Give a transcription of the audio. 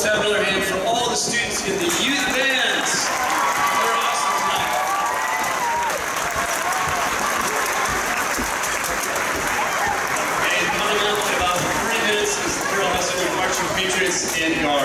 Let's have another hand for all the students in the youth bands. They're awesome tonight. And coming up in about 3 minutes is the Pearl House Marching Patriots in Guard.